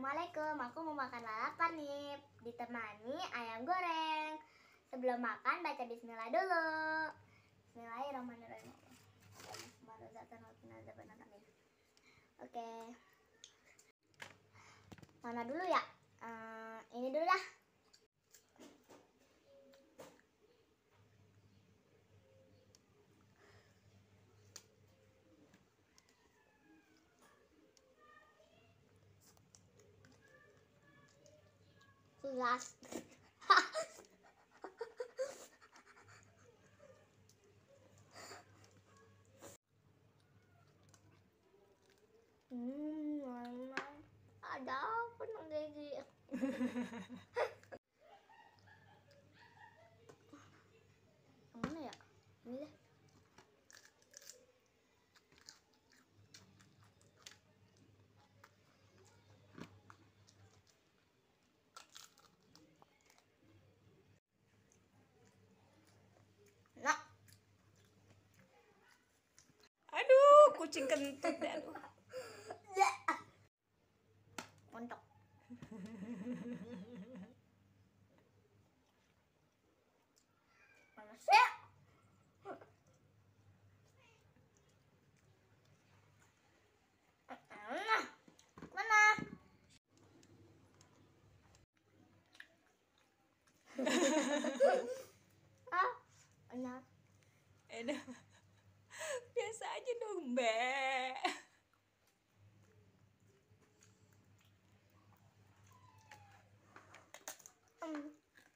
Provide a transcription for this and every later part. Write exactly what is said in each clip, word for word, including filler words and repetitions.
Assalamualaikum, aku mau makan lalapan nih, ditemani ayam goreng. Sebelum makan baca bismillah dulu. Bismillahirrahmanirrahim. Oke. Mana dulu ya? Uh, ini dulu dah. Sulas. Hmm, mana? Ada apa nang gigi? Mana ya? Ini deh. Nah. Aduh, kucing kentut deh, aduh. Montok. Panas ya? Mana? Ah, enak. Enak. Biasa aja dong, Be. Hmm.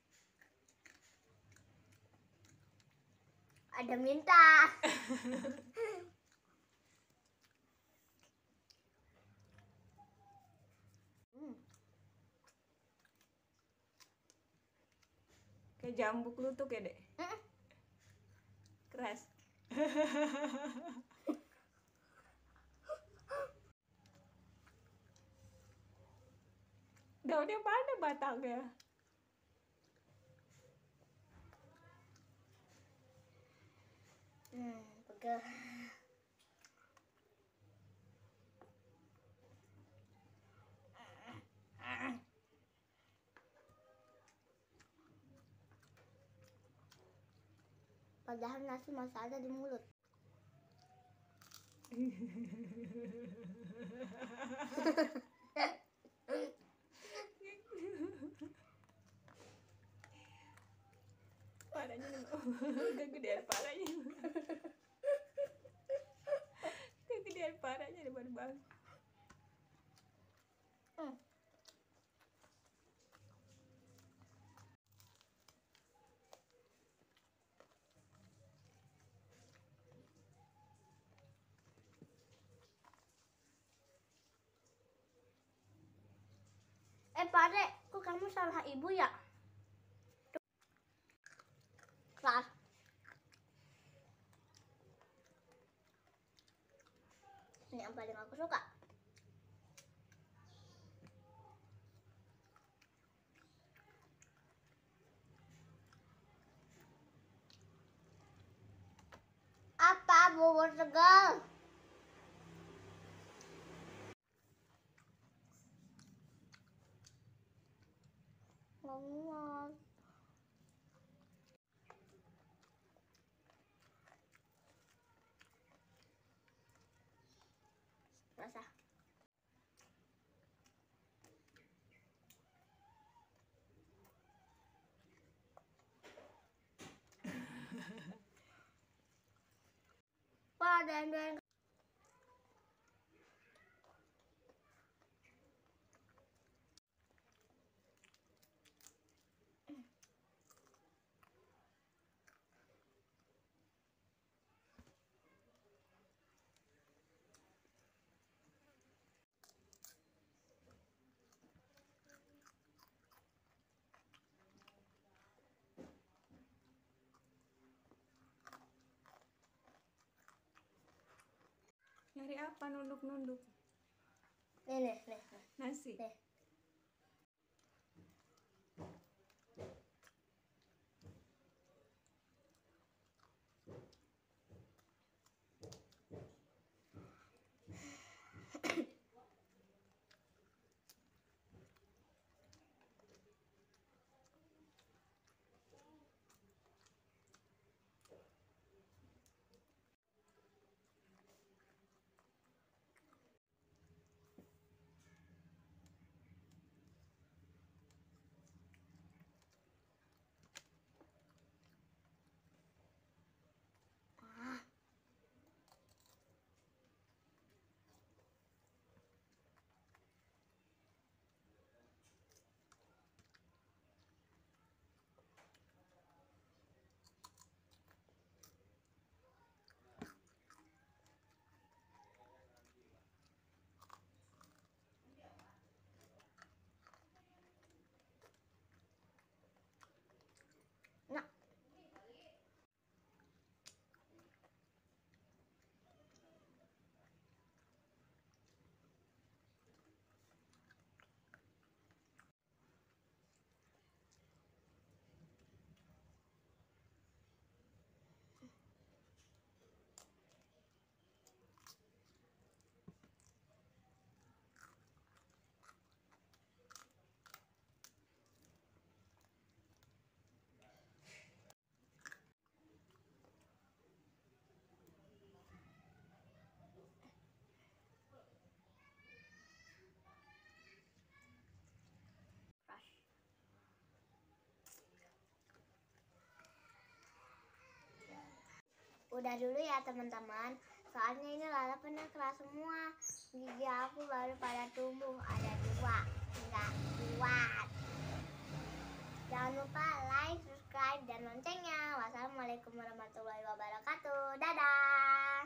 Ada minta. Hmm. Kayak jambu klutuk ya, Dek? Hmm. Keras. Daunnya mana batangnya? Hmm, pegel. Padahal nasi masih ada di mulut. Parahnya kegedean parahnya. Kegedean parahnya depan bang. Hmm. Eh, Pade, kok kamu salah ibu ya? Keras. Ini yang paling aku suka. Apa bubur segal? Ngomong. Rasa. Wah, dan dan. Nyari apa nunduk-nunduk? Nih, nih, nih, nih. Nasi. Nih. Udah dulu ya teman-teman. Soalnya ini Lala pernah keras semua. Gigi aku baru pada tumbuh. Ada dua. Nggak kuat. Jangan lupa like, subscribe, dan loncengnya. Wassalamualaikum warahmatullahi wabarakatuh. Dadah.